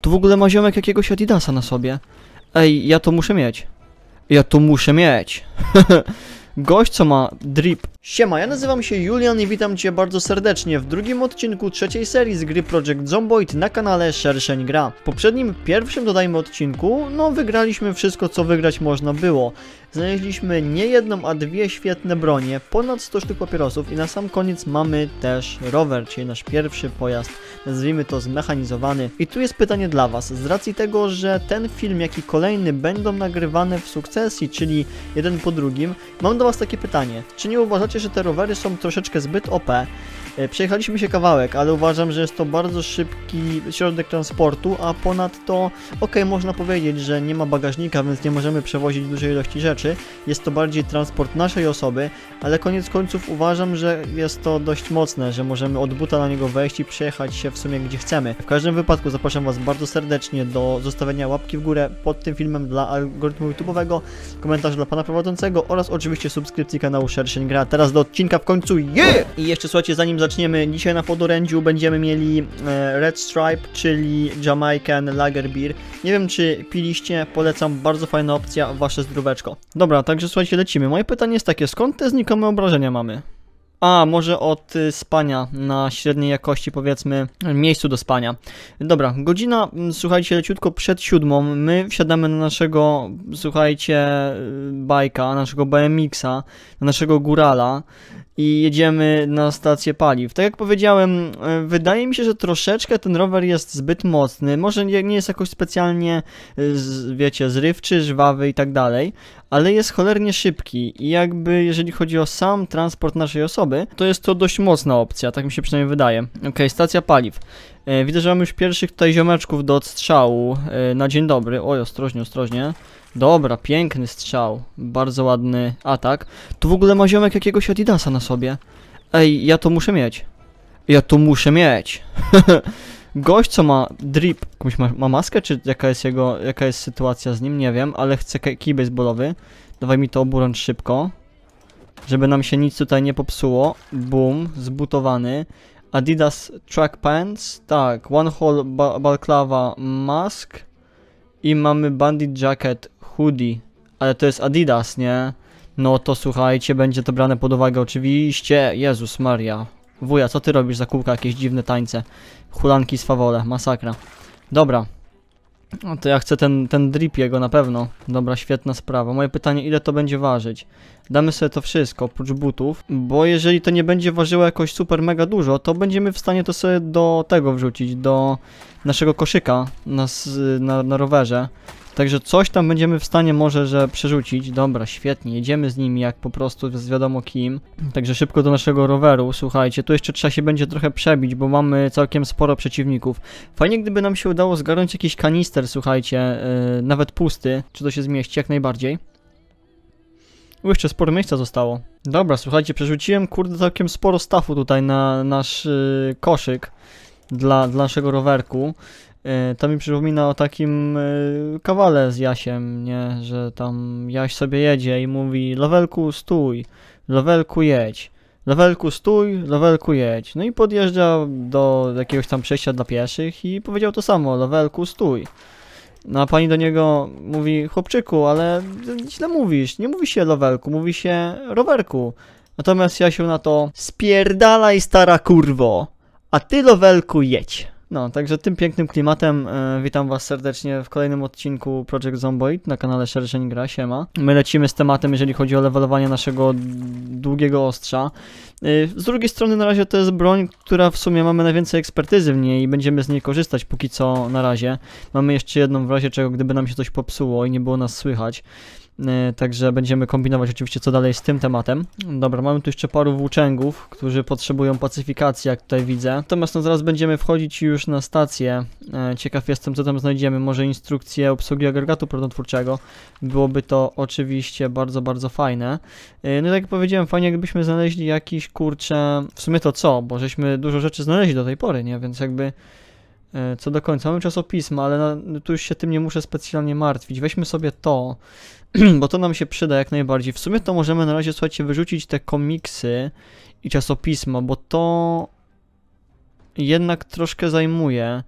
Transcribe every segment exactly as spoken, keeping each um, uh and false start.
Tu w ogóle ma ziomek jakiegoś Adidasa na sobie. Ej, ja to muszę mieć. Ja to muszę mieć. Gość, co ma drip. Siema, ja nazywam się Julian i witam cię bardzo serdecznie w drugim odcinku trzeciej serii z gry Project Zomboid na kanale Szerszeń Gra. W poprzednim, pierwszym, dodajmy, odcinku, no wygraliśmy wszystko, co wygrać można było. Znaleźliśmy nie jedną, a dwie świetne bronie, ponad sto sztuk papierosów i na sam koniec mamy też rower, czyli nasz pierwszy pojazd, nazwijmy to zmechanizowany. I tu jest pytanie dla was, z racji tego, że ten film, jak i kolejny będą nagrywane w sukcesji, czyli jeden po drugim, mam do was takie pytanie, czy nie uważacie, że te rowery są troszeczkę zbyt O P? Przejechaliśmy się kawałek, ale uważam, że jest to bardzo szybki środek transportu, a ponadto, ok, można powiedzieć, że nie ma bagażnika, więc nie możemy przewozić dużej ilości rzeczy. Jest to bardziej transport naszej osoby, ale koniec końców uważam, że jest to dość mocne, że możemy od buta na niego wejść i przejechać się w sumie gdzie chcemy. W każdym wypadku zapraszam was bardzo serdecznie do zostawienia łapki w górę pod tym filmem dla algorytmu YouTube'owego, komentarz dla pana prowadzącego oraz oczywiście subskrypcji kanału Szerszeń Gra. Teraz do odcinka w końcu, yeah! I jeszcze słuchajcie, zanim zaczniemy, dzisiaj na podorędziu będziemy mieli e, Red Stripe, czyli Jamaican Lager Beer. Nie wiem, czy piliście, polecam, bardzo fajna opcja, wasze zdróweczko. Dobra, także słuchajcie, lecimy. Moje pytanie jest takie, skąd te znikome obrażenia mamy? A, może od y, spania na średniej jakości, powiedzmy, miejscu do spania. Dobra, godzina, słuchajcie, leciutko przed siódmą, my wsiadamy na naszego, słuchajcie, bajka, naszego B M X-a, na naszego górala i jedziemy na stację paliw. Tak jak powiedziałem, wydaje mi się, że troszeczkę ten rower jest zbyt mocny, może nie, nie jest jakoś specjalnie, z, wiecie, zrywczy, żwawy i tak dalej, ale jest cholernie szybki i jakby, jeżeli chodzi o sam transport naszej osoby, to jest to dość mocna opcja, tak mi się przynajmniej wydaje. Ok, stacja paliw. E, widzę, że mamy już pierwszych tutaj ziomeczków do odstrzału e, na dzień dobry. Oj, ostrożnie, ostrożnie. Dobra, piękny strzał, bardzo ładny atak. Tu w ogóle ma ziomek jakiegoś Adidasa na sobie. Ej, ja to muszę mieć. Ja to muszę mieć. Gość, co ma drip, jakąś ma, ma maskę, czy jaka jest jego, jaka jest sytuacja z nim, nie wiem, ale chce kij baseballowy. Dawaj mi to oburącz szybko, żeby nam się nic tutaj nie popsuło. Boom, zbutowany. Adidas track pants, tak, one hole ba balaclava mask i mamy bandit jacket hoodie, ale to jest Adidas, nie? No to słuchajcie, będzie to brane pod uwagę oczywiście. Jezus Maria. Wuja, co ty robisz za kółka, jakieś dziwne tańce? Hulanki z fawole, masakra. Dobra. No to ja chcę ten, ten drip jego na pewno. Dobra, świetna sprawa. Moje pytanie, ile to będzie ważyć? Damy sobie to wszystko, oprócz butów, bo jeżeli to nie będzie ważyło jakoś super mega dużo, to będziemy w stanie to sobie do tego wrzucić, do naszego koszyka na, na, na rowerze. Także coś tam będziemy w stanie może, że przerzucić. Dobra, świetnie, jedziemy z nim jak po prostu z wiadomo kim. Także szybko do naszego roweru, słuchajcie, tu jeszcze trzeba się będzie trochę przebić, bo mamy całkiem sporo przeciwników. Fajnie, gdyby nam się udało zgarnąć jakiś kanister, słuchajcie, yy, nawet pusty, czy to się zmieści, jak najbardziej. U, jeszcze sporo miejsca zostało. Dobra, słuchajcie, przerzuciłem, kurde, całkiem sporo stafu tutaj na nasz yy, koszyk dla, dla naszego rowerku. To mi przypomina o takim y, kawale z Jasiem, nie? Że tam Jaś sobie jedzie i mówi: Lowelku stój, Lowelku jedź, Lowelku stój, Lowelku jedź. No i podjeżdża do jakiegoś tam przejścia dla pieszych i powiedział to samo: Lowelku stój. No a pani do niego mówi: chłopczyku, ale źle mówisz, nie mówi się Lowelku, mówi się rowerku. Natomiast Jasiu na to: spierdalaj, stara kurwo, a ty, Lowelku, jedź. No, także tym pięknym klimatem e, witam was serdecznie w kolejnym odcinku Project Zomboid na kanale Szerszeń Gra, siema. My lecimy z tematem, jeżeli chodzi o levelowanie naszego długiego ostrza. E, z drugiej strony na razie to jest broń, która w sumie mamy najwięcej ekspertyzy w niej i będziemy z niej korzystać póki co na razie. Mamy jeszcze jedną w razie czego, gdyby nam się coś popsuło i nie było nas słychać. Yy, także będziemy kombinować oczywiście co dalej z tym tematem. Dobra, mamy tu jeszcze paru włóczęgów, którzy potrzebują pacyfikacji, jak tutaj widzę. Natomiast no, zaraz będziemy wchodzić już na stację. Yy, ciekaw jestem, co tam znajdziemy. Może instrukcję obsługi agregatu prądotwórczego. Byłoby to oczywiście bardzo, bardzo fajne. Yy, no tak jak powiedziałem, fajnie jakbyśmy znaleźli jakiś, kurczę, w sumie to co, bo żeśmy dużo rzeczy znaleźli do tej pory, nie? Więc jakby co do końca. Mamy czasopisma, ale na, tu już się tym nie muszę specjalnie martwić. Weźmy sobie to, bo to nam się przyda jak najbardziej. W sumie to możemy na razie, słuchajcie, wyrzucić te komiksy i czasopisma, bo to jednak troszkę zajmuje.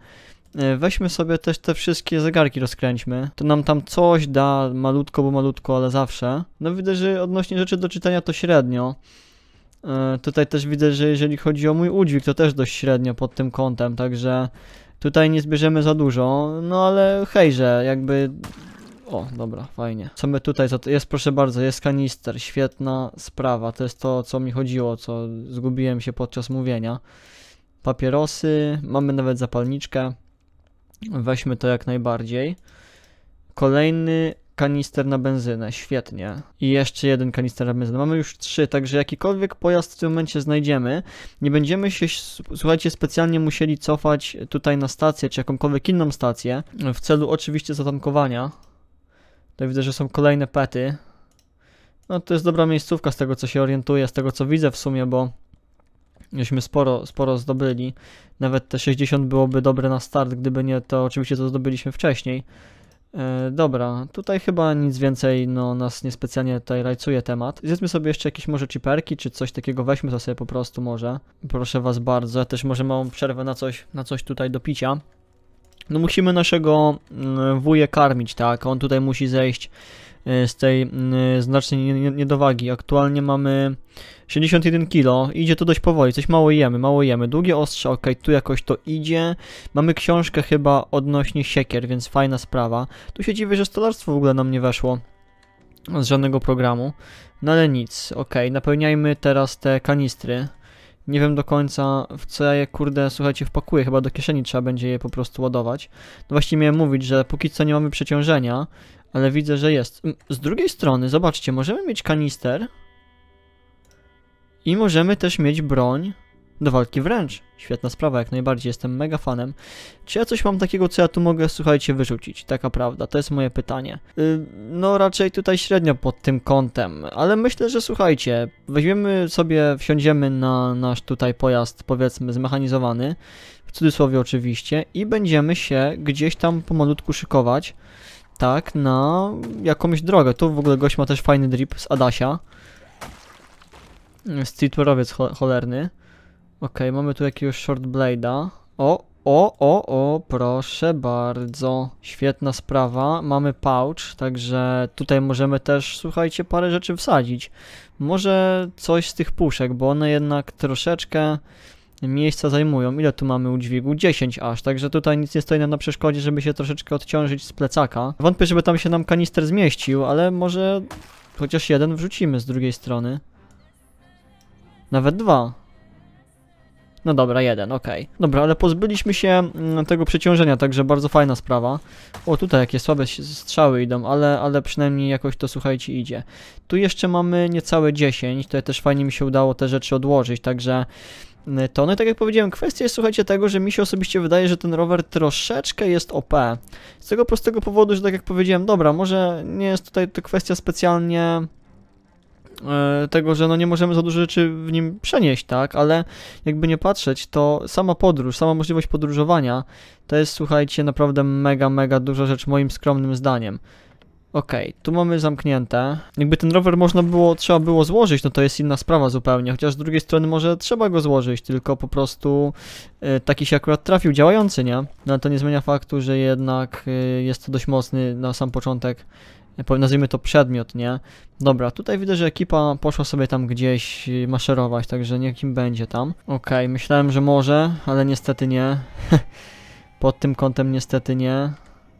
E, weźmy sobie też te wszystkie zegarki, rozkręćmy. To nam tam coś da, malutko, bo malutko, ale zawsze. No widzę, że odnośnie rzeczy do czytania to średnio. E, tutaj też widzę, że jeżeli chodzi o mój udźwig, to też dość średnio pod tym kątem, także tutaj nie zbierzemy za dużo, no ale hejże, jakby... O, dobra, fajnie. Co my tutaj, za to jest, proszę bardzo, jest kanister, świetna sprawa, to jest to, o co mi chodziło, co zgubiłem się podczas mówienia. Papierosy, mamy nawet zapalniczkę, weźmy to jak najbardziej. Kolejny kanister na benzynę, świetnie. I jeszcze jeden kanister na benzynę. Mamy już trzy, także jakikolwiek pojazd w tym momencie znajdziemy, nie będziemy się, słuchajcie, specjalnie musieli cofać tutaj na stację, czy jakąkolwiek inną stację, w celu oczywiście zatankowania. Tutaj widzę, że są kolejne pety. No to jest dobra miejscówka z tego, co się orientuję, z tego, co widzę w sumie, bo żeśmy sporo, sporo zdobyli. Nawet te sześćdziesiąt byłoby dobre na start, gdyby nie to oczywiście to zdobyliśmy wcześniej. E, dobra, tutaj chyba nic więcej, no nas niespecjalnie tutaj rajcuje temat. Zjedzmy sobie jeszcze jakieś może chiperki, czy coś takiego, weźmy to sobie po prostu może. Proszę was bardzo, ja też może małą przerwę na coś, na coś tutaj do picia. No musimy naszego wuję karmić, tak, on tutaj musi zejść z tej znacznej niedowagi. Aktualnie mamy siedemdziesiąt jeden kilo, idzie to dość powoli, coś mało jemy, mało jemy. Długie ostrze, ok, tu jakoś to idzie. Mamy książkę chyba odnośnie siekier, więc fajna sprawa. Tu się dziwię, że stolarstwo w ogóle nam nie weszło z żadnego programu. No ale nic, ok, napełniajmy teraz te kanistry. Nie wiem do końca, w co ja je, kurde, słuchajcie, wpakuję. Chyba do kieszeni trzeba będzie je po prostu ładować. No właśnie miałem mówić, że póki co nie mamy przeciążenia, ale widzę, że jest. Z drugiej strony, zobaczcie, możemy mieć kanister i możemy też mieć broń do walki wręcz. Świetna sprawa, jak najbardziej, jestem mega fanem. Czy ja coś mam takiego, co ja tu mogę, słuchajcie, wyrzucić? Taka prawda, to jest moje pytanie. Yy, no raczej tutaj średnio pod tym kątem, ale myślę, że słuchajcie, weźmiemy sobie, wsiądziemy na nasz tutaj pojazd, powiedzmy, zmechanizowany, w cudzysłowie oczywiście, i będziemy się gdzieś tam pomalutku szykować, tak, na jakąś drogę. Tu w ogóle gość ma też fajny drip z Adasia. Streetwearowiec cho cholerny. Ok, mamy tu jakiegoś short blade'a. O, o, o, o, proszę bardzo. Świetna sprawa. Mamy pouch, także tutaj możemy też, słuchajcie, parę rzeczy wsadzić. Może coś z tych puszek, bo one jednak troszeczkę miejsca zajmują. Ile tu mamy udźwigu? dziesięć aż, także tutaj nic nie stoi nam na przeszkodzie, żeby się troszeczkę odciążyć z plecaka. Wątpię, żeby tam się nam kanister zmieścił, ale może chociaż jeden wrzucimy z drugiej strony. Nawet dwa. No dobra, jeden, okej. Okay. Dobra, ale pozbyliśmy się tego przeciążenia, także bardzo fajna sprawa. O, tutaj jakie słabe strzały idą, ale, ale przynajmniej jakoś to, słuchajcie, idzie. Tu jeszcze mamy niecałe dziesięć, tutaj też fajnie mi się udało te rzeczy odłożyć, także to, no i tak jak powiedziałem, kwestia jest, słuchajcie, tego, że mi się osobiście wydaje, że ten rower troszeczkę jest O P. Z tego prostego powodu, że tak jak powiedziałem, dobra, może nie jest tutaj to kwestia specjalnie tego, że no nie możemy za dużo rzeczy w nim przenieść, tak, ale jakby nie patrzeć, to sama podróż, sama możliwość podróżowania to jest, słuchajcie, naprawdę mega, mega duża rzecz moim skromnym zdaniem. Okej, okay, tu mamy zamknięte. Jakby ten rower można było, trzeba było złożyć, no to jest inna sprawa zupełnie, chociaż z drugiej strony może trzeba go złożyć, tylko po prostu y, taki się akurat trafił, działający, nie? No ale to nie zmienia faktu, że jednak y, jest to dość mocny na sam początek, nazwijmy to przedmiot, nie? Dobra, tutaj widzę, że ekipa poszła sobie tam gdzieś maszerować, także niech im będzie tam. Okej, okay, myślałem, że może, ale niestety nie. Pod tym kątem niestety nie.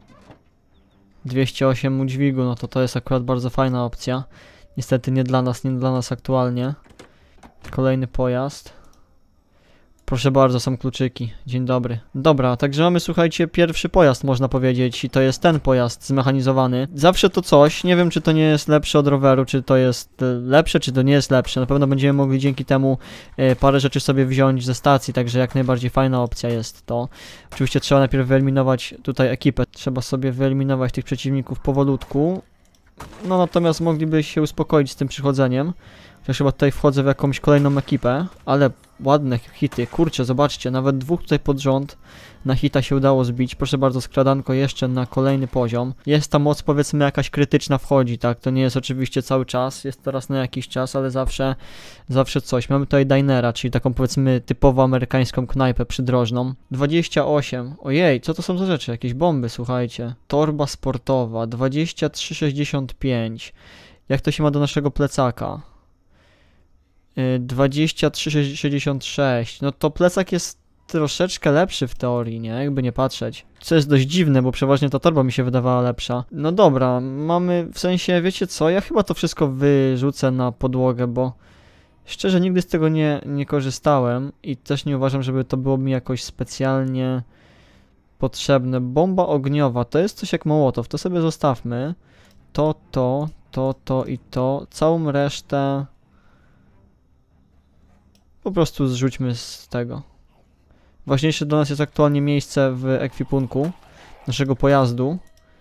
dwieście osiem udźwigu, no to to jest akurat bardzo fajna opcja. Niestety nie dla nas, nie dla nas aktualnie. Kolejny pojazd. Proszę bardzo, są kluczyki. Dzień dobry. Dobra, także mamy, słuchajcie, pierwszy pojazd, można powiedzieć, i to jest ten pojazd zmechanizowany. Zawsze to coś, nie wiem, czy to nie jest lepsze od roweru, czy to jest lepsze, czy to nie jest lepsze. Na pewno będziemy mogli dzięki temu e, parę rzeczy sobie wziąć ze stacji, także jak najbardziej fajna opcja jest to. Oczywiście trzeba najpierw wyeliminować tutaj ekipę. Trzeba sobie wyeliminować tych przeciwników powolutku. No natomiast mogliby się uspokoić z tym przychodzeniem. Ja chyba tutaj wchodzę w jakąś kolejną ekipę, ale ładne hity, kurczę, zobaczcie, nawet dwóch tutaj pod rząd na hita się udało zbić. Proszę bardzo, skradanko jeszcze na kolejny poziom. Jest ta moc, powiedzmy, jakaś krytyczna wchodzi, tak? To nie jest oczywiście cały czas, jest to raz na jakiś czas, ale zawsze, zawsze coś. Mamy tutaj dinera, czyli taką, powiedzmy, typowo amerykańską knajpę przydrożną. dwadzieścia osiem, ojej, co to są za rzeczy? Jakieś bomby, słuchajcie. Torba sportowa, dwadzieścia trzy sześćdziesiąt pięć. Jak to się ma do naszego plecaka? dwadzieścia trzy sześćdziesiąt sześć. No to plecak jest troszeczkę lepszy w teorii, nie? Jakby nie patrzeć. Co jest dość dziwne, bo przeważnie ta torba mi się wydawała lepsza. No dobra, mamy, w sensie, wiecie co? Ja chyba to wszystko wyrzucę na podłogę, bo szczerze nigdy z tego nie, nie korzystałem i też nie uważam, żeby to było mi jakoś specjalnie potrzebne. Bomba ogniowa, to jest coś jak Mołotow, to sobie zostawmy. To, to, to, to i to. Całą resztę po prostu zrzućmy z tego. Ważniejsze dla nas jest aktualnie miejsce w ekwipunku naszego pojazdu,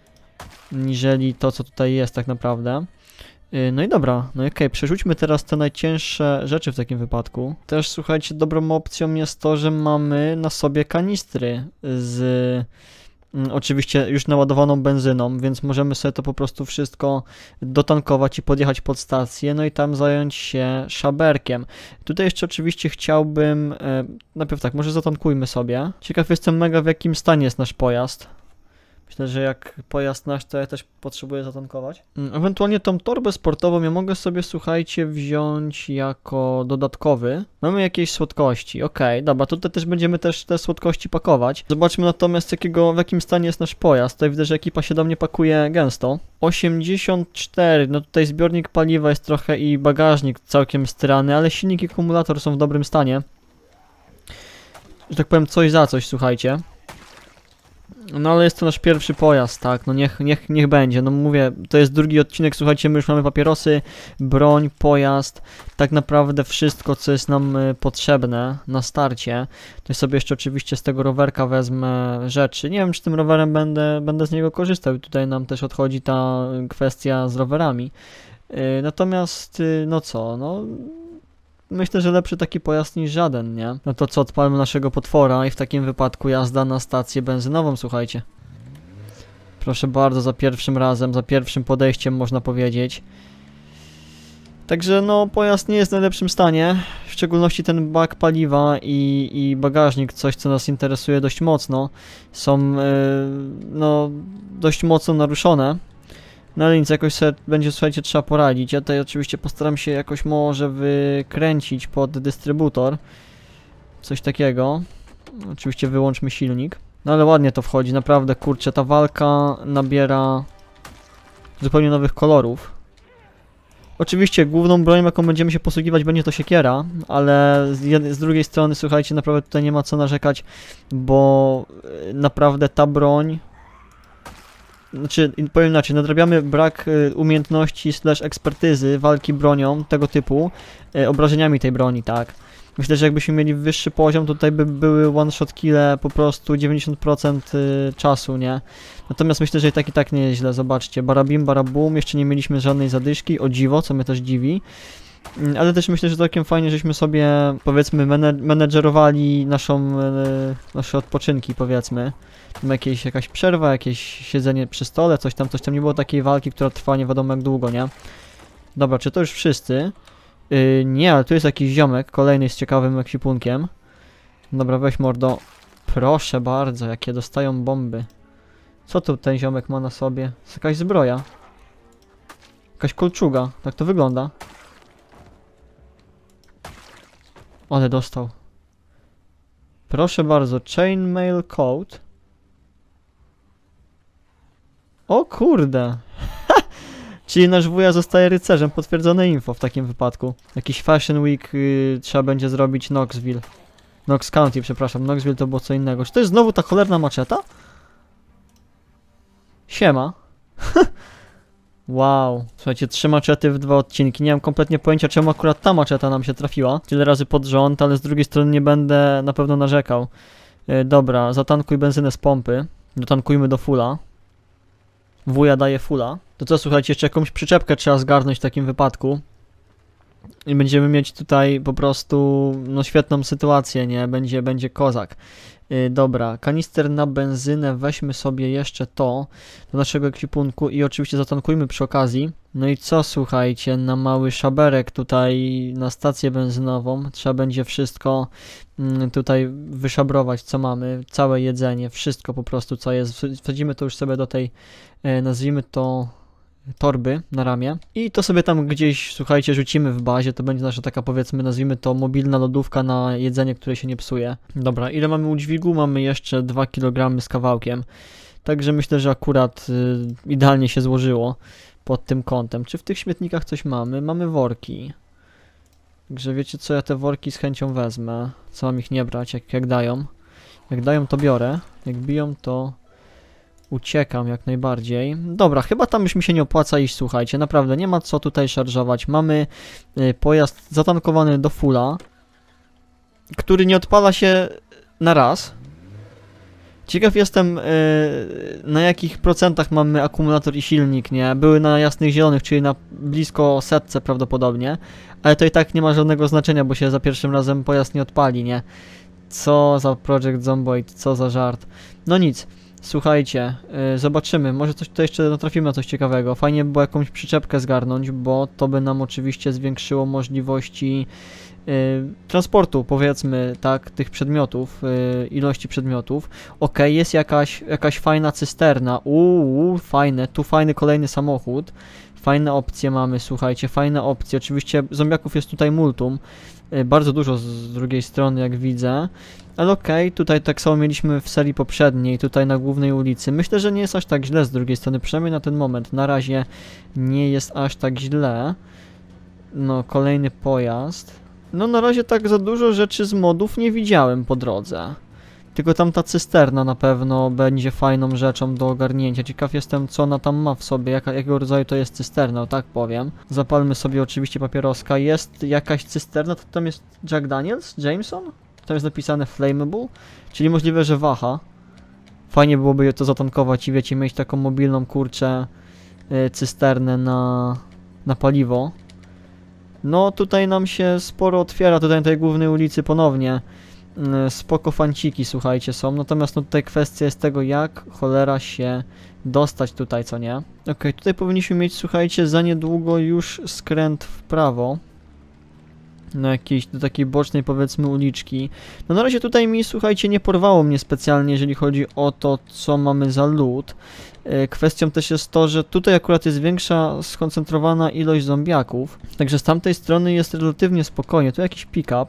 niżeli to, co tutaj jest tak naprawdę. No i dobra, no i okej, okay. Przerzućmy teraz te najcięższe rzeczy w takim wypadku. Też, słuchajcie, dobrą opcją jest to, że mamy na sobie kanistry z... Oczywiście już naładowaną benzyną, więc możemy sobie to po prostu wszystko dotankować i podjechać pod stację, no i tam zająć się szaberkiem. Tutaj jeszcze oczywiście chciałbym, e, najpierw tak, może zatankujmy sobie. Ciekaw jestem mega, w jakim stanie jest nasz pojazd. Myślę, że jak pojazd nasz, to ja też potrzebuję zatankować. Ewentualnie tą torbę sportową ja mogę sobie, słuchajcie, wziąć jako dodatkowy. Mamy jakieś słodkości, okej, okay, dobra, tutaj też będziemy też te słodkości pakować. Zobaczmy natomiast jakiego, w jakim stanie jest nasz pojazd. Tutaj widzę, że ekipa się do mnie pakuje gęsto. osiemdziesiąt cztery, no tutaj zbiornik paliwa jest trochę i bagażnik całkiem strany, ale silnik i akumulator są w dobrym stanie. Że tak powiem, coś za coś, słuchajcie. No ale jest to nasz pierwszy pojazd, tak, no niech, niech, niech będzie, no mówię, to jest drugi odcinek, słuchajcie, my już mamy papierosy, broń, pojazd, tak naprawdę wszystko, co jest nam y, potrzebne na starcie. To sobie jeszcze oczywiście z tego rowerka wezmę rzeczy, nie wiem, czy tym rowerem będę, będę z niego korzystał i tutaj nam też odchodzi ta kwestia z rowerami. Y, natomiast, y, no co, no... Myślę, że lepszy taki pojazd niż żaden, nie? No to co, odpalmy naszego potwora i w takim wypadku jazda na stację benzynową, słuchajcie. Proszę bardzo, za pierwszym razem, za pierwszym podejściem można powiedzieć. Także no, pojazd nie jest w najlepszym stanie, w szczególności ten bak paliwa i, i bagażnik, coś co nas interesuje dość mocno, są yy, no, dość mocno naruszone. No ale nic, jakoś sobie będzie, słuchajcie, trzeba poradzić. Ja tutaj oczywiście postaram się jakoś może wykręcić pod dystrybutor. Coś takiego. Oczywiście wyłączmy silnik. No ale ładnie to wchodzi, naprawdę, kurczę, ta walka nabiera zupełnie nowych kolorów. Oczywiście główną bronią, jaką będziemy się posługiwać, będzie to siekiera, ale z, jednej, z drugiej strony, słuchajcie, naprawdę tutaj nie ma co narzekać, bo naprawdę ta broń... Znaczy, powiem inaczej, nadrabiamy brak y, umiejętności slash ekspertyzy walki bronią tego typu, y, obrażeniami tej broni, tak. Myślę, że jakbyśmy mieli wyższy poziom, to tutaj by były one-shot kille po prostu dziewięćdziesiąt procent y, czasu, nie? Natomiast myślę, że i tak i tak nie jest źle, zobaczcie, barabim, barabum, jeszcze nie mieliśmy żadnej zadyszki, o dziwo, co mnie też dziwi. Y, ale też myślę, że całkiem fajnie, żeśmy sobie, powiedzmy, menedżerowali naszą, y, nasze odpoczynki, powiedzmy. Tam jakieś, jakaś przerwa, jakieś siedzenie przy stole, coś tam, coś tam, nie było takiej walki, która trwa nie wiadomo jak długo, nie? Dobra, czy to już wszyscy? Yy, nie, ale tu jest jakiś ziomek, kolejny z ciekawym ekwipunkiem. Dobra, weź mordo. Proszę bardzo, jakie dostają bomby. Co tu ten ziomek ma na sobie? Jest jakaś zbroja. Jakaś kolczuga, tak to wygląda. Ale dostał. Proszę bardzo, chainmail coat. O kurde! Czyli nasz wuja zostaje rycerzem, potwierdzone info w takim wypadku. Jakiś Fashion Week yy, trzeba będzie zrobić Knoxville. Knox County, przepraszam, Knoxville to było co innego. Czy to jest znowu ta cholerna maczeta? Siema. Wow. Słuchajcie, trzy maczety w dwa odcinki. Nie mam kompletnie pojęcia, czemu akurat ta maczeta nam się trafiła. Tyle razy pod rząd, ale z drugiej strony nie będę na pewno narzekał. Yy, dobra, zatankuj benzynę z pompy. Dotankujmy do fulla. Wuja daje fulla. To co, słuchajcie, jeszcze jakąś przyczepkę trzeba zgarnąć w takim wypadku. I będziemy mieć tutaj po prostu, no świetną sytuację, nie? Będzie, będzie kozak. Yy, dobra, kanister na benzynę, weźmy sobie jeszcze to do naszego ekwipunku i oczywiście zatankujmy przy okazji. No i co, słuchajcie, na mały szaberek tutaj na stację benzynową trzeba będzie wszystko mm, tutaj wyszabrować, co mamy, całe jedzenie, wszystko po prostu, co jest. Wsadzimy to już sobie do tej, yy, nazwijmy to, torby na ramię i to sobie tam gdzieś, słuchajcie, rzucimy w bazie, to będzie nasza taka, powiedzmy, nazwijmy to mobilna lodówka na jedzenie, które się nie psuje. Dobra, ile mamy udźwigu? Mamy jeszcze dwa kilogramy z kawałkiem, także myślę, że akurat y, idealnie się złożyło pod tym kątem. Czy w tych śmietnikach coś mamy? Mamy worki. Także wiecie co, ja te worki z chęcią wezmę. Co mam ich nie brać, jak, jak dają? Jak dają, to biorę. Jak biją, to uciekam jak najbardziej. Dobra, chyba tam już mi się nie opłaca iść, słuchajcie. Naprawdę, nie ma co tutaj szarżować. Mamy y, pojazd zatankowany do fulla, który nie odpala się na raz. Ciekaw jestem, y, na jakich procentach mamy akumulator i silnik, nie? Były na jasnych zielonych, czyli na blisko setce prawdopodobnie. Ale to i tak nie ma żadnego znaczenia, bo się za pierwszym razem pojazd nie odpali, nie? Co za Project Zomboid, co za żart. No nic. Słuchajcie, yy, zobaczymy, może coś tutaj jeszcze natrafimy na coś ciekawego. Fajnie by było jakąś przyczepkę zgarnąć, bo to by nam oczywiście zwiększyło możliwości yy, transportu, powiedzmy, tak, tych przedmiotów, yy, ilości przedmiotów. Ok, jest jakaś, jakaś fajna cysterna, uuu, fajne, tu fajny kolejny samochód. Fajne opcje mamy, słuchajcie, fajne opcje. Oczywiście zombiaków jest tutaj multum, yy, bardzo dużo z drugiej strony, jak widzę. Ale okej, okay, tutaj tak samo mieliśmy w serii poprzedniej, tutaj na głównej ulicy. Myślę, że nie jest aż tak źle z drugiej strony, przynajmniej na ten moment. Na razie nie jest aż tak źle. No, kolejny pojazd. No, na razie tak za dużo rzeczy z modów nie widziałem po drodze. Tylko tam ta cysterna na pewno będzie fajną rzeczą do ogarnięcia. Ciekaw jestem, co ona tam ma w sobie, jaka, jakiego rodzaju to jest cysterna, o tak powiem. Zapalmy sobie oczywiście papieroska. Jest jakaś cysterna, to tam jest Jack Daniels? Jameson? Tam jest napisane flammable, czyli możliwe, że waha. Fajnie byłoby to zatankować i wiecie, mieć taką mobilną, kurczę, yy, cysternę na, na paliwo. No tutaj nam się sporo otwiera, tutaj na tej głównej ulicy ponownie. Yy, spoko fanciki, słuchajcie, są. Natomiast no tutaj kwestia jest tego, jak cholera się dostać tutaj, co nie? Okej, okay, tutaj powinniśmy mieć, słuchajcie, za niedługo już skręt w prawo. Na jakiejś, do takiej bocznej, powiedzmy, uliczki. No na razie tutaj mi, słuchajcie, nie porwało mnie specjalnie, jeżeli chodzi o to, co mamy za loot. Yy, kwestią też jest to, że tutaj akurat jest większa, skoncentrowana ilość zombiaków. Także z tamtej strony jest relatywnie spokojnie. Tu jakiś pick-up.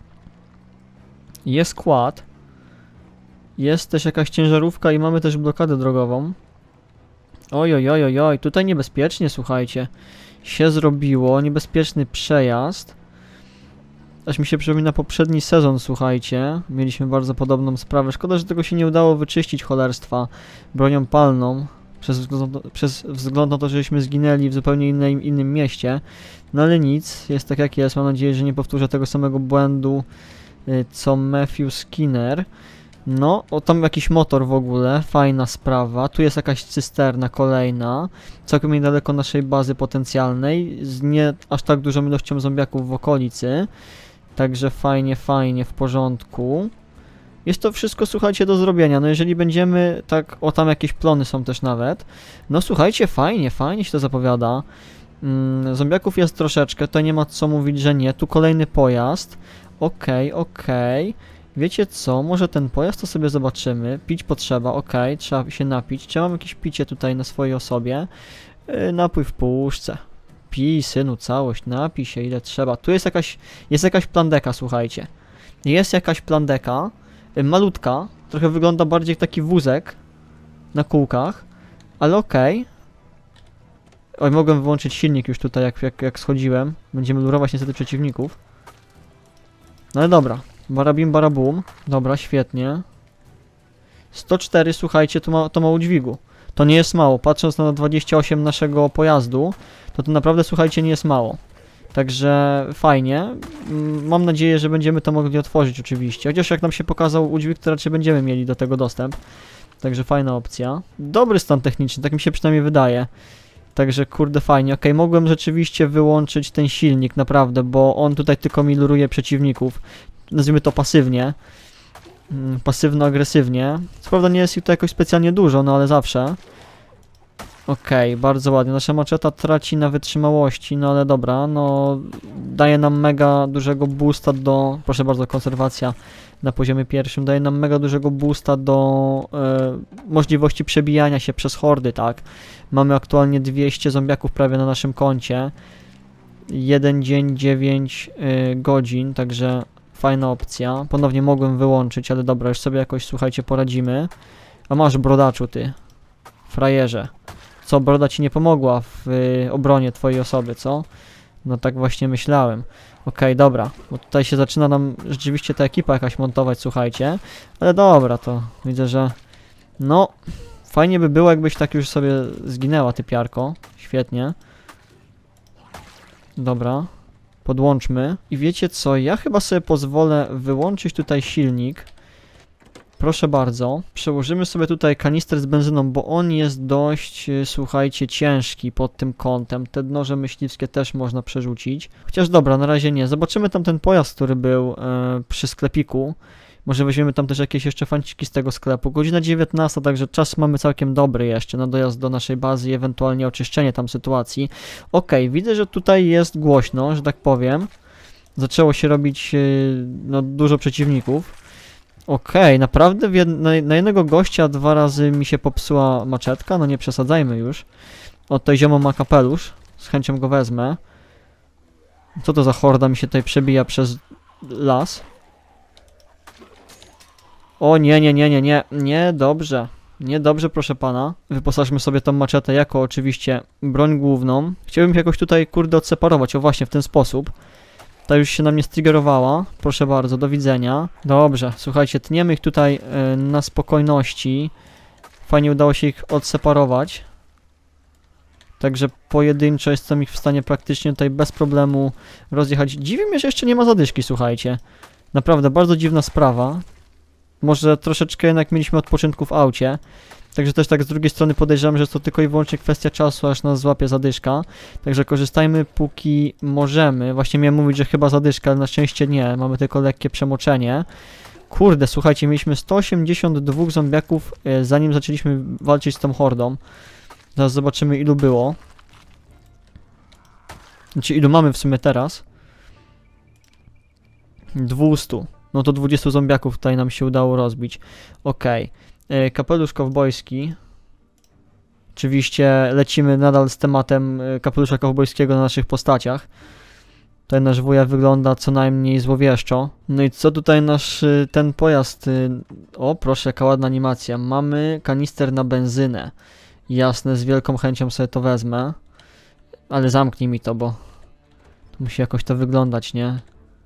Jest quad. Jest też jakaś ciężarówka i mamy też blokadę drogową. Oj, oj, oj, oj, oj. Tutaj niebezpiecznie, słuchajcie, się zrobiło. Niebezpieczny przejazd. Aż mi się przypomina poprzedni sezon, słuchajcie. Mieliśmy bardzo podobną sprawę. Szkoda, że tego się nie udało wyczyścić, cholerstwa, bronią palną. Przez wzgląd, przez wzgląd na to, żeśmy zginęli w zupełnie innej, innym mieście. No ale nic, jest tak jak jest. Mam nadzieję, że nie powtórzę tego samego błędu, y, co Matthew Skinner. No, o, tam jakiś motor w ogóle, fajna sprawa. Tu jest jakaś cysterna kolejna, całkiem niedaleko naszej bazy potencjalnej, z nie aż tak dużą ilością zombiaków w okolicy. Także fajnie, fajnie, w porządku. Jest to wszystko, słuchajcie, do zrobienia. No jeżeli będziemy tak, o tam jakieś plony są też nawet. No słuchajcie, fajnie, fajnie się to zapowiada. Mm, zombiaków jest troszeczkę, to nie ma co mówić, że nie. Tu kolejny pojazd. Okej, okay, okej. Okay. Wiecie co, może ten pojazd to sobie zobaczymy. Pić potrzeba, okej, okay, trzeba się napić. Czy mam jakieś picie tutaj na swojej osobie? Yy, napój w puszce. Pij, synu, całość, napij się ile trzeba. Tu jest jakaś, jest jakaś plandeka, słuchajcie. Jest jakaś plandeka, yy, malutka, trochę wygląda bardziej jak taki wózek na kółkach, ale okej. Okay. Oj, mogłem wyłączyć silnik już tutaj, jak, jak, jak schodziłem. Będziemy lurować niestety przeciwników. No ale dobra. Barabim, barabum. Dobra, świetnie. sto cztery, słuchajcie, to ma, to mało dźwigu. To nie jest mało. Patrząc na dwadzieścia osiem naszego pojazdu, to to naprawdę, słuchajcie, nie jest mało. Także fajnie. Mam nadzieję, że będziemy to mogli otworzyć oczywiście. Chociaż jak nam się pokazał udźwig, to raczej będziemy mieli do tego dostęp. Także fajna opcja. Dobry stan techniczny, tak mi się przynajmniej wydaje. Także kurde fajnie. Okej, mogłem rzeczywiście wyłączyć ten silnik, naprawdę, bo on tutaj tylko mi luruje przeciwników. Nazwijmy to pasywnie. Mm, pasywno-agresywnie. Co prawda nie jest ich to jakoś specjalnie dużo, no ale zawsze. Okej, okay, bardzo ładnie. Nasza maczeta traci na wytrzymałości, no ale dobra, no daje nam mega dużego boosta do... Proszę bardzo, konserwacja na poziomie pierwszym. Daje nam mega dużego boosta do e, możliwości przebijania się przez hordy, tak? Mamy aktualnie dwieście zombiaków prawie na naszym koncie. Jeden dzień, dziewięć y, godzin, także fajna opcja. Ponownie mogłem wyłączyć, ale dobra, już sobie jakoś, słuchajcie, poradzimy. A masz, brodaczu, ty. Frajerze. Co, broda ci nie pomogła w y, obronie twojej osoby, co? No tak właśnie myślałem. Okej, okay, dobra, bo tutaj się zaczyna nam rzeczywiście ta ekipa jakaś montować, słuchajcie. Ale dobra, to widzę, że... No, fajnie by było, jakbyś tak już sobie zginęła, typiarko. Świetnie. Dobra, podłączmy. I wiecie co, ja chyba sobie pozwolę wyłączyć tutaj silnik. Proszę bardzo. Przełożymy sobie tutaj kanister z benzyną, bo on jest dość, słuchajcie, ciężki pod tym kątem. Te noże myśliwskie też można przerzucić. Chociaż dobra, na razie nie. Zobaczymy tam ten pojazd, który był e, przy sklepiku. Może weźmiemy tam też jakieś jeszcze fanciki z tego sklepu. Godzina dziewiętnasta, także czas mamy całkiem dobry jeszcze na dojazd do naszej bazy i ewentualnie oczyszczenie tam sytuacji. Okej, okay, widzę, że tutaj jest głośno, że tak powiem. Zaczęło się robić no, dużo przeciwników. Okej, okay, naprawdę jed na, na jednego gościa dwa razy mi się popsuła maczetka, no nie przesadzajmy już. Od tej ziomo ma kapelusz, z chęcią go wezmę. Co to za horda mi się tutaj przebija przez las? O nie, nie, nie, nie, nie, nie, dobrze. Nie dobrze, proszę pana. Wyposażmy sobie tą maczetę jako oczywiście broń główną. Chciałbym się jakoś tutaj, kurde, odseparować, o właśnie w ten sposób. Ta już się na mnie striggerowała. Proszę bardzo, do widzenia. Dobrze, słuchajcie, tniemy ich tutaj yy, na spokojności. Fajnie udało się ich odseparować. Także pojedynczo jestem ich w stanie praktycznie tutaj bez problemu rozjechać. Dziwi mnie, że jeszcze nie ma zadyszki, słuchajcie. Naprawdę, bardzo dziwna sprawa. Może troszeczkę jednak mieliśmy odpoczynku w aucie. Także też tak z drugiej strony podejrzewam, że to tylko i wyłącznie kwestia czasu, aż nas złapie zadyszka. Także korzystajmy póki możemy. Właśnie miałem mówić, że chyba zadyszka, ale na szczęście nie. Mamy tylko lekkie przemoczenie. Kurde, słuchajcie, mieliśmy sto osiemdziesiąt dwa zombiaków, e, zanim zaczęliśmy walczyć z tą hordą. Zaraz zobaczymy, ilu było. Znaczy, ilu mamy w sumie teraz. dwieście. No to dwudziestu zombiaków tutaj nam się udało rozbić. Okej. Okay. Kapelusz kowbojski. Oczywiście lecimy nadal z tematem kapelusza kowbojskiego na naszych postaciach. Tutaj nasz wuja wygląda co najmniej złowieszczo. No i co tutaj nasz ten pojazd? O, proszę, jaka ładna animacja. Mamy kanister na benzynę. Jasne, z wielką chęcią sobie to wezmę. Ale zamknij mi to, bo musi jakoś to wyglądać, nie?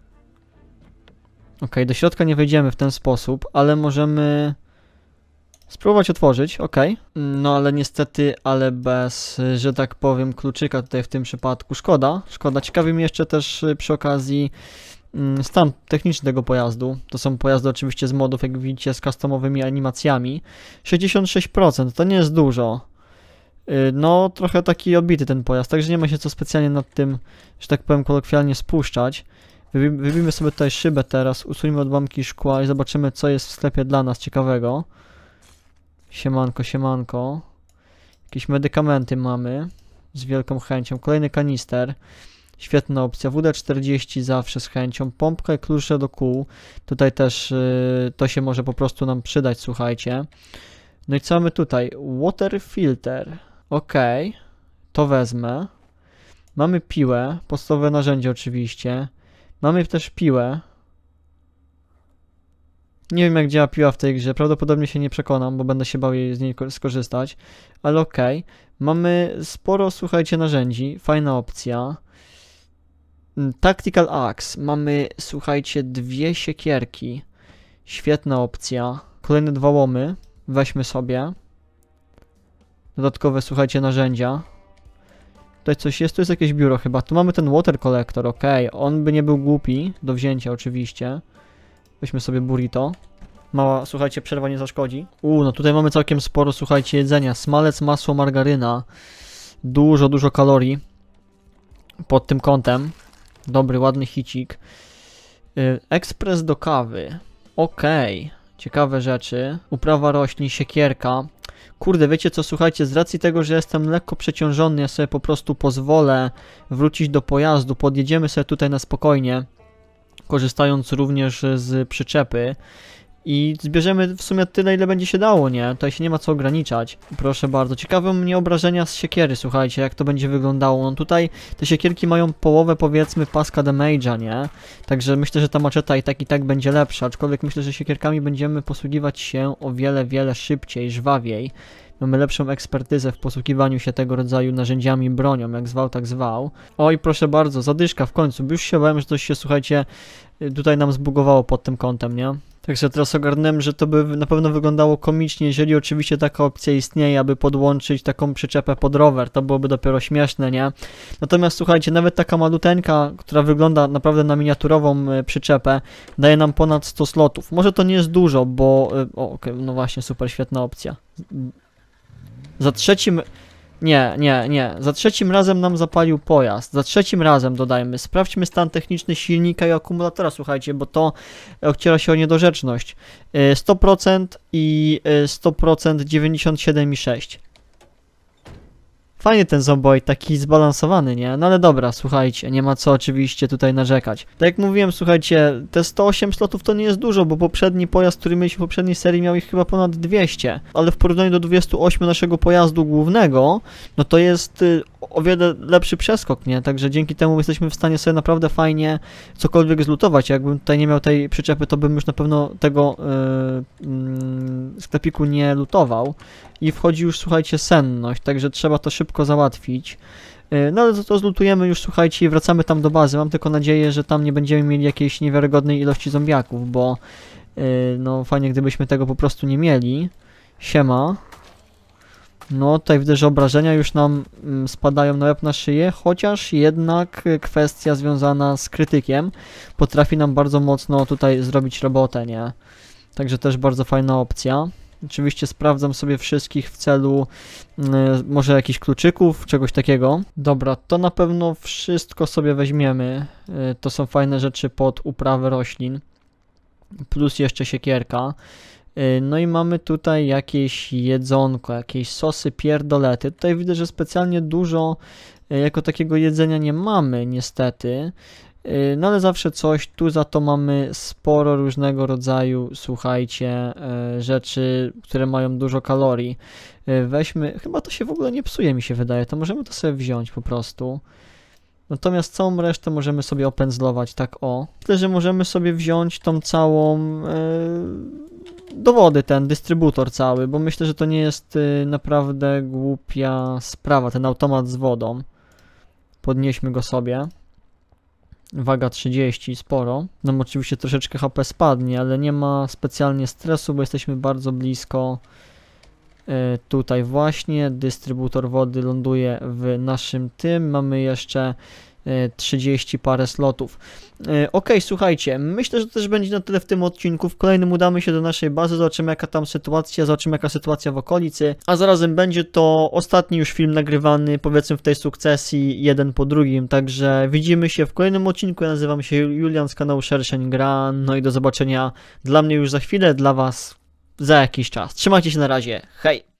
Ok, do środka nie wejdziemy w ten sposób, ale możemy spróbować otworzyć, ok. No ale niestety, ale bez, że tak powiem, kluczyka tutaj w tym przypadku. Szkoda, szkoda. Ciekawi mnie jeszcze też przy okazji stan techniczny tego pojazdu. To są pojazdy oczywiście z modów, jak widzicie, z customowymi animacjami. sześćdziesiąt sześć procent, to nie jest dużo. No, trochę taki odbity ten pojazd, także nie ma się co specjalnie nad tym, że tak powiem, kolokwialnie spuszczać. Wybijmy sobie tutaj szybę teraz, usuńmy odłamki szkła i zobaczymy, co jest w sklepie dla nas ciekawego. Siemanko, siemanko. Jakieś medykamenty mamy. Z wielką chęcią. Kolejny kanister. Świetna opcja. W D czterdzieści zawsze z chęcią. Pompka i klucze do kół. Tutaj też yy, to się może po prostu nam przydać, słuchajcie. No i co mamy tutaj? Water filter. Okej. Okay. To wezmę. Mamy piłę. Podstawowe narzędzie oczywiście. Mamy też piłę. Nie wiem, jak działa piła w tej grze. Prawdopodobnie się nie przekonam, bo będę się bał jej z niej skorzystać. Ale okej. Okay. Mamy sporo, słuchajcie, narzędzi. Fajna opcja. Tactical Axe. Mamy, słuchajcie, dwie siekierki. Świetna opcja. Kolejne dwa łomy. Weźmy sobie. Dodatkowe, słuchajcie, narzędzia. Tutaj coś jest, tu jest jakieś biuro chyba. Tu mamy ten water collector, ok. On by nie był głupi do wzięcia oczywiście. Weźmy sobie burrito. Mała, słuchajcie, przerwa nie zaszkodzi. Uuu, no tutaj mamy całkiem sporo, słuchajcie, jedzenia. Smalec, masło, margaryna. Dużo, dużo kalorii pod tym kątem. Dobry, ładny hicik. Yy, ekspres do kawy. Okej. Okay. Ciekawe rzeczy. Uprawa roślin, siekierka. Kurde, wiecie co, słuchajcie, z racji tego, że jestem lekko przeciążony, ja sobie po prostu pozwolę wrócić do pojazdu. Podjedziemy sobie tutaj na spokojnie, korzystając również z przyczepy. I zbierzemy w sumie tyle, ile będzie się dało, nie? Tutaj się nie ma co ograniczać. Proszę bardzo. Ciekawe mnie obrażenia z siekiery, słuchajcie, jak to będzie wyglądało. No tutaj te siekierki mają połowę, powiedzmy, paska damage'a, nie? Także myślę, że ta maczeta i tak i tak będzie lepsza. Aczkolwiek myślę, że siekierkami będziemy posługiwać się o wiele, wiele szybciej, żwawiej. Mamy lepszą ekspertyzę w posługiwaniu się tego rodzaju narzędziami, bronią, jak zwał, tak zwał. Oj, proszę bardzo, zadyszka w końcu, bo już się bałem, że coś się, słuchajcie, tutaj nam zbugowało pod tym kątem, nie? Także teraz ogarnąłem, że to by na pewno wyglądało komicznie, jeżeli oczywiście taka opcja istnieje, aby podłączyć taką przyczepę pod rower, to byłoby dopiero śmieszne, nie? Natomiast słuchajcie, nawet taka maluteńka, która wygląda naprawdę na miniaturową przyczepę, daje nam ponad sto slotów. Może to nie jest dużo, bo... O, okay, no właśnie, super, świetna opcja. Za trzecim... Nie, nie, nie. Za trzecim razem nam zapalił pojazd. Za trzecim razem dodajmy. Sprawdźmy stan techniczny silnika i akumulatora, słuchajcie, bo to ociera się o niedorzeczność. sto procent i sto procent dziewięćdziesiąt siedem i sześć. Fajnie ten Zomboid, taki zbalansowany, nie? No ale dobra, słuchajcie, nie ma co oczywiście tutaj narzekać. Tak jak mówiłem, słuchajcie, te sto osiem slotów to nie jest dużo, bo poprzedni pojazd, który mieliśmy w poprzedniej serii, miał ich chyba ponad dwieście. Ale w porównaniu do dwudziestu ośmiu naszego pojazdu głównego, no to jest y, o wiele lepszy przeskok, nie? Także dzięki temu jesteśmy w stanie sobie naprawdę fajnie cokolwiek zlutować. Jakbym tutaj nie miał tej przyczepy, to bym już na pewno tego yy, yy, sklepiku nie lutował. I wchodzi już, słuchajcie, senność, także trzeba to szybko załatwić. No ale to, to zlutujemy już, słuchajcie, i wracamy tam do bazy. Mam tylko nadzieję, że tam nie będziemy mieli jakiejś niewiarygodnej ilości zombiaków, bo yy, no fajnie, gdybyśmy tego po prostu nie mieli. Siema. No tutaj widzę, że obrażenia już nam mm, spadają na łeb, na szyję, chociaż jednak kwestia związana z krytykiem potrafi nam bardzo mocno tutaj zrobić robotę, nie? Także też bardzo fajna opcja. Oczywiście sprawdzam sobie wszystkich w celu y, może jakichś kluczyków, czegoś takiego. Dobra, to na pewno wszystko sobie weźmiemy. Y, to są fajne rzeczy pod uprawę roślin. Plus jeszcze siekierka. Y, no i mamy tutaj jakieś jedzonko, jakieś sosy, pierdolety. Tutaj widzę, że specjalnie dużo y, jako takiego jedzenia nie mamy, niestety. No ale zawsze coś, tu za to mamy sporo różnego rodzaju, słuchajcie, rzeczy, które mają dużo kalorii. Weźmy, chyba to się w ogóle nie psuje, mi się wydaje, to możemy to sobie wziąć po prostu. Natomiast całą resztę możemy sobie opędzlować, tak o. Myślę, że możemy sobie wziąć tą całą e, dowody, ten dystrybutor cały, bo myślę, że to nie jest e, naprawdę głupia sprawa, ten automat z wodą. Podnieśmy go sobie. Waga trzydzieści, sporo. Nam oczywiście troszeczkę H P spadnie, ale nie ma specjalnie stresu, bo jesteśmy bardzo blisko. Yy, tutaj właśnie dystrybutor wody ląduje w naszym tym. Mamy jeszcze yy, trzydzieści parę slotów. Yy, ok, słuchajcie, myślę, że to też będzie na tyle w tym odcinku. W kolejnym udamy się do naszej bazy, zobaczymy jaka tam sytuacja, zobaczymy jaka sytuacja w okolicy. A zarazem będzie to ostatni już film nagrywany, powiedzmy, w tej sukcesji, jeden po drugim. Także widzimy się w kolejnym odcinku. Ja nazywam się Julian z kanału Szerszeń Gra. No i do zobaczenia dla mnie już za chwilę, dla was za jakiś czas. Trzymajcie się, na razie, hej!